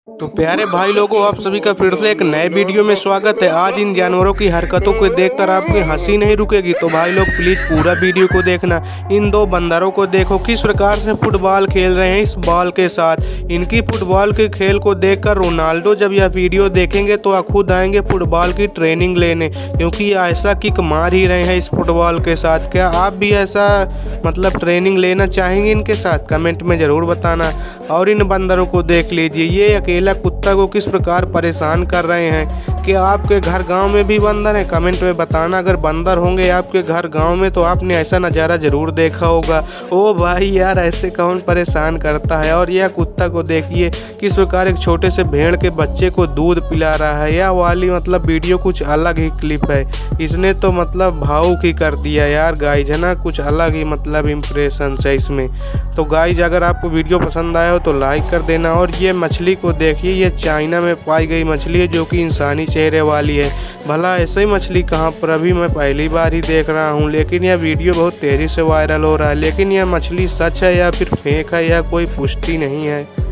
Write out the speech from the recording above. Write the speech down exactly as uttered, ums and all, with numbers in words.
तो प्यारे भाई लोगों, आप सभी का फिर से एक नए वीडियो में स्वागत है। आज इन जानवरों की हरकतों को देखकर आपकी हंसी नहीं रुकेगी, तो भाई लोग प्लीज पूरा वीडियो को देखना। इन दो बंदरों को देखो किस प्रकार से फुटबॉल खेल रहे हैं इस बॉल के साथ। इनकी फुटबॉल के खेल को देखकर रोनाल्डो जब यह वीडियो देखेंगे तो खुद आएंगे फुटबॉल की ट्रेनिंग लेने, क्योंकि ये ऐसा किक मार ही रहे हैं इस फुटबॉल के साथ। क्या आप भी ऐसा मतलब ट्रेनिंग लेना चाहेंगे इनके साथ? कमेंट में ज़रूर बताना। और इन बंदरों को देख लीजिए, ये अकेला कुत्ता को किस प्रकार परेशान कर रहे हैं। कि आपके घर गांव में भी बंदर है? कमेंट में बताना। अगर बंदर होंगे आपके घर गांव में तो आपने ऐसा नज़ारा ज़रूर देखा होगा। ओ भाई यार, ऐसे कौन परेशान करता है। और यह कुत्ता को देखिए किस प्रकार एक छोटे से भेड़ के बच्चे को दूध पिला रहा है। यह वाली मतलब वीडियो कुछ अलग ही क्लिप है, इसने तो मतलब भावुक ही कर दिया यार गाइज, है ना। कुछ अलग ही मतलब इम्प्रेशन है इसमें। तो गाइज अगर आपको वीडियो पसंद आया हो तो लाइक कर देना। और ये मछली को देखिए, ये चाइना में पाई गई मछली है जो कि इंसानी चेहरे वाली है। भला ऐसे ही मछली कहाँ पर? अभी मैं पहली बार ही देख रहा हूँ, लेकिन यह वीडियो बहुत तेज़ी से वायरल हो रहा है। लेकिन यह मछली सच है या फिर फेक है, यह कोई पुष्टि नहीं है।